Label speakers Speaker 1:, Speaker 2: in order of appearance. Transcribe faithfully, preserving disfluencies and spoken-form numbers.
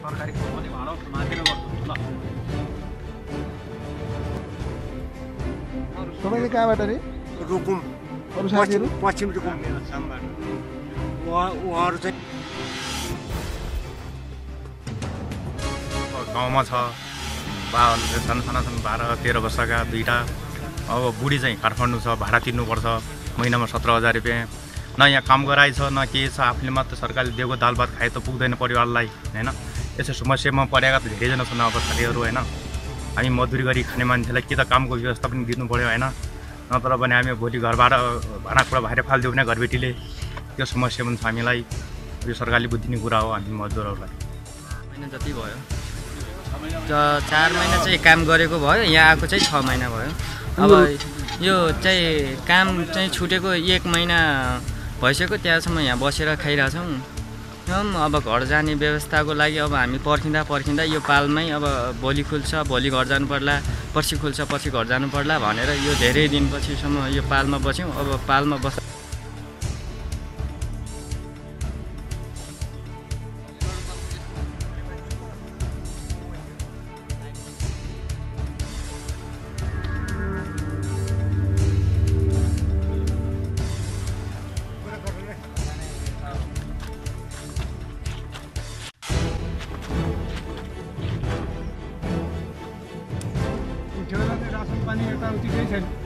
Speaker 1: सरकारी पनि भाँडो माथि गर्छु ल
Speaker 2: तपाईले कहाँबाट रे
Speaker 3: रुकुम
Speaker 2: अरु साथीहरु
Speaker 3: पश्चिम रुकुम उहाँहरु चाहिँ
Speaker 4: गाउँमा छ बाहरू चाहिँ सानो छन् बाह्र तेह्र वर्षका दुईटा अब बुढी चाहिँ काठमाडौँ छ भाडा तिर्नुपर्छ महिनामा सत्र हजार रुपियाँ न यहाँ काम गराएछ न के छ आफूले मात्र सरकारले दिएको दाल भात खाए त पुग्दैन परिवारलाई होइन यसो समस्यामा परेका त धेरैजना छन् अब साथीहरू होइन हामी मजदुरी गरी खाने मान्छेलाई के त कामको व्यवस्था पनि दिनु पऱ्यो होइन नत्र भने हामी भोलि घरबाट भाँडाकुँडा बाहिर फालिदियो भने घरबेटीले त्यो समस्या पनि छ हामीलाई यो सरकारले बुझिदिने कुरा हो हामी मजदुरहरूलाई
Speaker 5: महिना जति भयो चार महिना चाहिँ काम गरेको भयो यहाँ आएको चाहिँ छ महिना भयो अब यो चाहिँ काम चाहिँ छुटेको एक महिना भइसक्यो त्यहाँसम्म यहाँ बसेर खाइरहेछौँ अब घर जाने व्यवस्थाको लागि अब हामी पर्खिँदा पर्खिँदा यो पालमै अब भोलि खुल्छ भोलि घर जानु पर्ला पर्सि खुल्छ पछि घर जानु पर्ला भनेर यो धेरै दिनपछिसम्म यो पालमा बस्यौँ अब पालमा बस
Speaker 2: रासन पानी यताउति केही छैन